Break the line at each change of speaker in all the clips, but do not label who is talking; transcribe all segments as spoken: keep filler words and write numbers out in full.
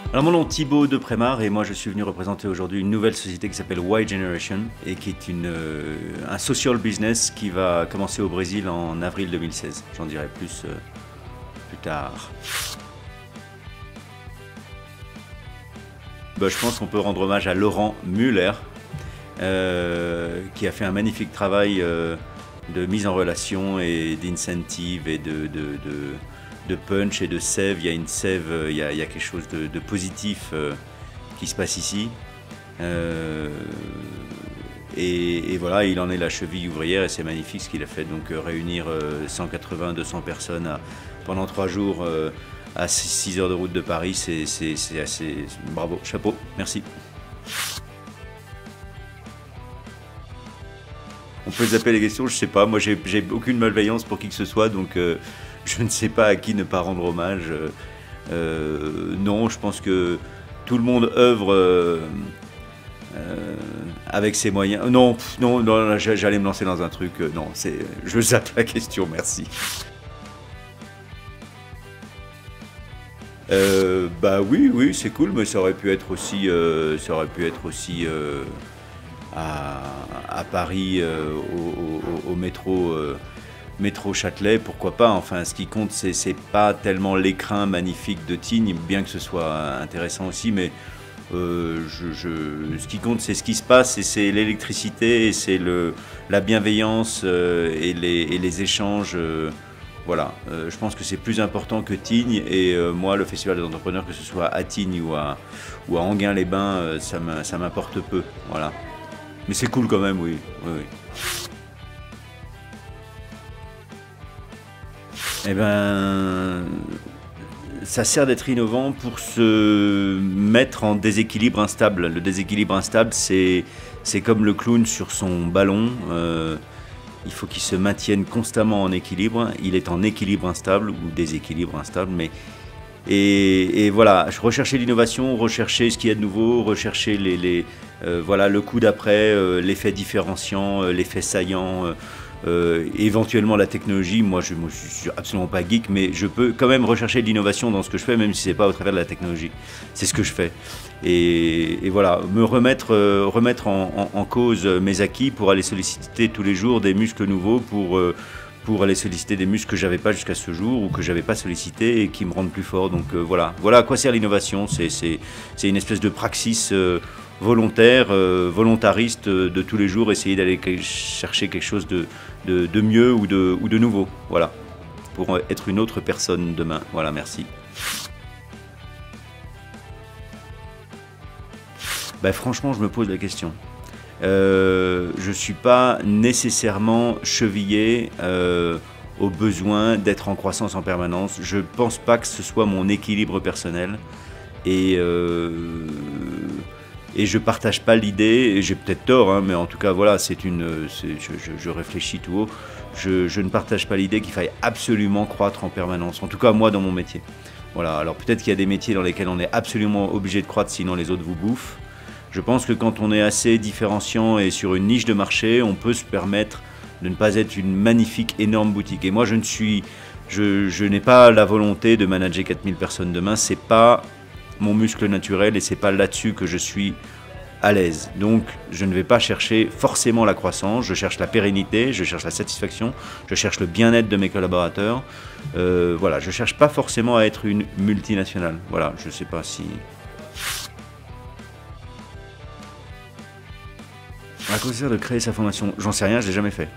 Alors mon nom est Thibaut de Prémar et moi je suis venu représenter aujourd'hui une nouvelle société qui s'appelle Y Generation et qui est une, euh, un social business qui va commencer au Brésil en avril deux mille seize. J'en dirai plus euh, plus tard. Bah, je pense qu'on peut rendre hommage à Laurent Muller euh, qui a fait un magnifique travail euh, de mise en relation et d'incentive et de, de, de de punch et de sève. Il y a une sève, il y a, il y a quelque chose de, de positif euh, qui se passe ici. Euh, et, et voilà, il en est la cheville ouvrière et c'est magnifique ce qu'il a fait. Donc euh, réunir euh, cent quatre-vingts à deux cents personnes à, pendant trois jours euh, à six heures de route de Paris, c'est assez... Bravo, chapeau, merci. On peut zapper les questions, je sais pas. Moi, j'ai aucune malveillance pour qui que ce soit, donc euh, je ne sais pas à qui ne pas rendre hommage. Euh, non, je pense que tout le monde œuvre euh, euh, avec ses moyens. Non, non, non j'allais me lancer dans un truc. Euh, non, c'est, je zappe la question, merci. Euh, bah oui, oui, c'est cool, mais ça aurait pu être aussi, euh, ça aurait pu être aussi. Euh, À, à Paris euh, au, au, au métro, euh, métro Châtelet, pourquoi pas. Enfin, ce qui compte, c'est pas tellement l'écrin magnifique de Tignes, bien que ce soit intéressant aussi, mais euh, je, je, ce qui compte, c'est ce qui se passe, et c'est l'électricité, et c'est la bienveillance euh, et, les, et les échanges. Euh, voilà, euh, je pense que c'est plus important que Tignes, et euh, moi, le festival des entrepreneurs, que ce soit à Tignes ou à, ou à Enghien-les-Bains, euh, ça m'importe peu. Voilà. Mais c'est cool quand même, oui. oui, oui. Eh ben, ça sert d'être innovant pour se mettre en déséquilibre instable. Le déséquilibre instable, c'est comme le clown sur son ballon. Euh, il faut qu'il se maintienne constamment en équilibre. Il est en équilibre instable ou déséquilibre instable, mais Et, et voilà, rechercher l'innovation, rechercher ce qu'il y a de nouveau, rechercher les, les, euh, voilà, le coup d'après, euh, l'effet différenciant, euh, l'effet saillant, euh, euh, éventuellement la technologie. Moi, je ne suis absolument pas geek, mais je peux quand même rechercher de l'innovation dans ce que je fais, même si ce n'est pas au travers de la technologie. C'est ce que je fais. Et, et voilà, me remettre, euh, remettre en, en, en cause mes acquis pour aller solliciter tous les jours des muscles nouveaux pour... Euh, pour aller solliciter des muscles que j'avais pas jusqu'à ce jour ou que j'avais pas sollicité et qui me rendent plus fort. Donc euh, voilà, voilà à quoi sert l'innovation. C'est une espèce de praxis euh, volontaire, euh, volontariste euh, de tous les jours, essayer d'aller chercher quelque chose de, de, de mieux ou de, ou de nouveau. Voilà, pour être une autre personne demain. Voilà, merci. Ben, franchement, je me pose la question. Euh, je ne suis pas nécessairement chevillé euh, au besoin d'être en croissance en permanence. Je ne pense pas que ce soit mon équilibre personnel. Et, euh, et je ne partage pas l'idée, et j'ai peut-être tort, hein, mais en tout cas, voilà, c'est une, je, je, je réfléchis tout haut. Je, je ne partage pas l'idée qu'il faille absolument croître en permanence. En tout cas, moi, dans mon métier. Voilà. Alors peut-être qu'il y a des métiers dans lesquels on est absolument obligé de croître, sinon les autres vous bouffent. Je pense que quand on est assez différenciant et sur une niche de marché, on peut se permettre de ne pas être une magnifique, énorme boutique. Et moi, je ne suis, je, je n'ai pas la volonté de manager quatre mille personnes demain. C'est pas mon muscle naturel et c'est pas là-dessus que je suis à l'aise. Donc, je ne vais pas chercher forcément la croissance. Je cherche la pérennité, je cherche la satisfaction, je cherche le bien-être de mes collaborateurs. Euh, voilà, je cherche pas forcément à être une multinationale. Voilà, je sais pas si. À quoi ça sert de créer sa formation? J'en sais rien, je l'ai jamais fait.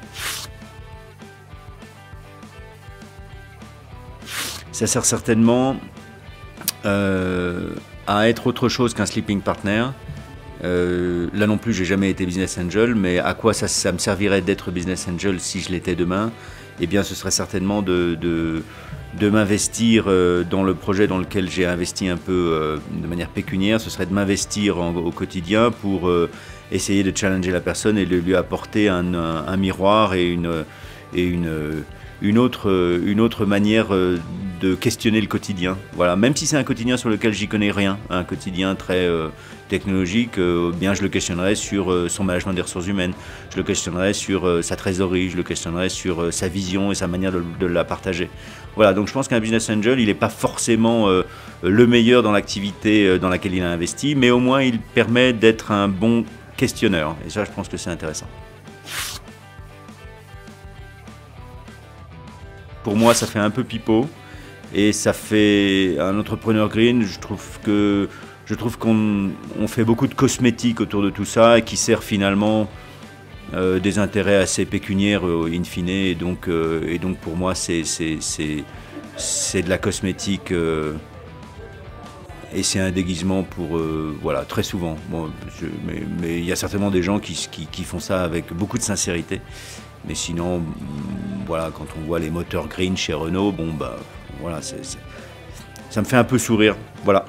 Ça sert certainement euh, à être autre chose qu'un sleeping partner. Euh, là non plus, j'ai jamais été business angel, mais à quoi ça, ça me servirait d'être business angel si je l'étais demain? Eh bien, ce serait certainement de, de, de m'investir euh, dans le projet dans lequel j'ai investi un peu euh, de manière pécuniaire. Ce serait de m'investir au quotidien pour euh, essayer de challenger la personne et de lui apporter un, un, un miroir et une, et une, une, autre, une autre manière de questionner le quotidien. Voilà, même si c'est un quotidien sur lequel j'y connais rien, un quotidien très euh, technologique, euh, bien je le questionnerai sur euh, son management des ressources humaines, je le questionnerai sur euh, sa trésorerie, je le questionnerai sur euh, sa vision et sa manière de, de la partager. Voilà, donc je pense qu'un business angel, il n'est pas forcément euh, le meilleur dans l'activité euh, dans laquelle il a investi, mais au moins il permet d'être un bon questionneur. Et ça, je pense que c'est intéressant. Pour moi, ça fait un peu pipeau. Et ça fait un entrepreneur green, je trouve que je trouve qu'on on fait beaucoup de cosmétiques autour de tout ça et qui sert finalement euh, des intérêts assez pécuniaires euh, in fine. Et donc, euh, et donc pour moi, c'est de la cosmétique euh, et c'est un déguisement pour euh, voilà, très souvent. Bon, je, mais, mais il y a certainement des gens qui, qui, qui font ça avec beaucoup de sincérité. Mais sinon, voilà, quand on voit les moteurs green chez Renault, bon bah voilà, c'est, c'est, ça me fait un peu sourire. Voilà.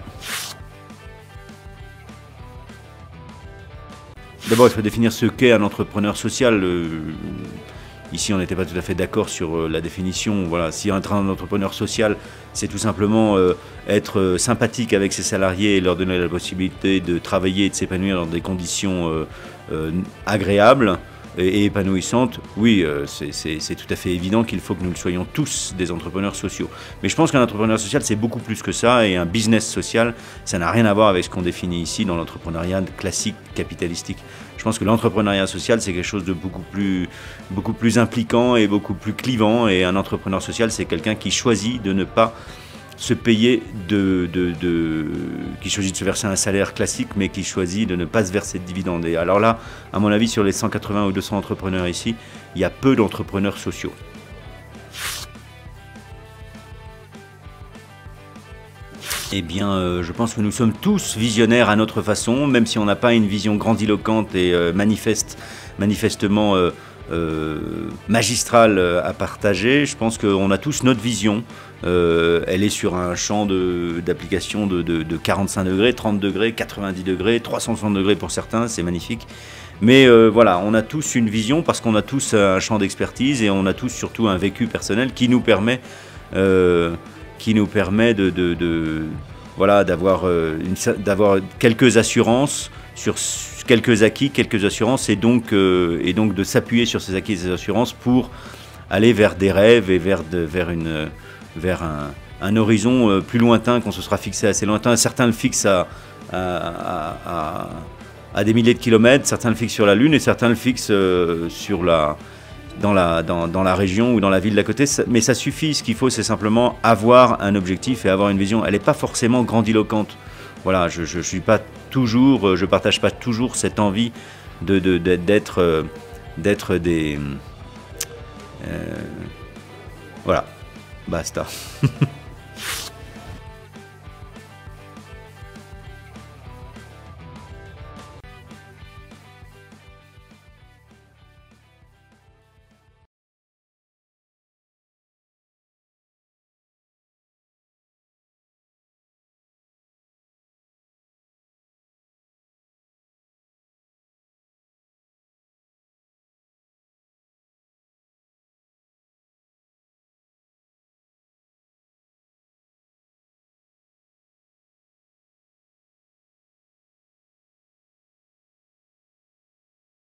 D'abord, il faut définir ce qu'est un entrepreneur social. Euh, ici, on n'était pas tout à fait d'accord sur euh, la définition. Voilà, si un entrepreneur social, c'est tout simplement euh, être euh, sympathique avec ses salariés et leur donner la possibilité de travailler et de s'épanouir dans des conditions euh, euh, agréables et épanouissante, oui, euh, c'est tout à fait évident qu'il faut que nous le soyons tous des entrepreneurs sociaux. Mais je pense qu'un entrepreneur social, c'est beaucoup plus que ça, et un business social, ça n'a rien à voir avec ce qu'on définit ici dans l'entrepreneuriat classique capitalistique. Je pense que l'entrepreneuriat social, c'est quelque chose de beaucoup plus, beaucoup plus impliquant et beaucoup plus clivant, et un entrepreneur social, c'est quelqu'un qui choisit de ne pas se payer de, de, de, qui choisit de se verser un salaire classique, mais qui choisit de ne pas se verser de dividendes. Et alors là, à mon avis, sur les cent quatre-vingts ou deux cents entrepreneurs ici, il y a peu d'entrepreneurs sociaux. Eh bien, euh, je pense que nous sommes tous visionnaires à notre façon, même si on n'a pas une vision grandiloquente et euh, manifeste, manifestement euh, euh, magistrale à partager. Je pense qu'on a tous notre vision. Euh, elle est sur un champ d'application de, de, de, de quarante-cinq degrés, trente degrés, quatre-vingt-dix degrés, trois cent soixante degrés pour certains, c'est magnifique. Mais euh, voilà, on a tous une vision parce qu'on a tous un champ d'expertise et on a tous surtout un vécu personnel qui nous permet, euh, qui nous permet de, de, de voilà, d'avoir euh, d'avoir quelques assurances sur quelques acquis, quelques assurances et donc, euh, et donc de s'appuyer sur ces acquis et ces assurances pour aller vers des rêves et vers, de, vers une... vers un, un horizon plus lointain qu'on se sera fixé assez lointain. Certains le fixent à, à, à, à des milliers de kilomètres, certains le fixent sur la Lune et certains le fixent euh, sur la, dans, la, dans, dans la région ou dans la ville d'à côté. Mais ça suffit, ce qu'il faut, c'est simplement avoir un objectif et avoir une vision. Elle n'est pas forcément grandiloquente. Voilà, je ne suis pas toujours, je partage pas toujours cette envie de, de, de, d'être, d'être des... Euh, voilà. Basta.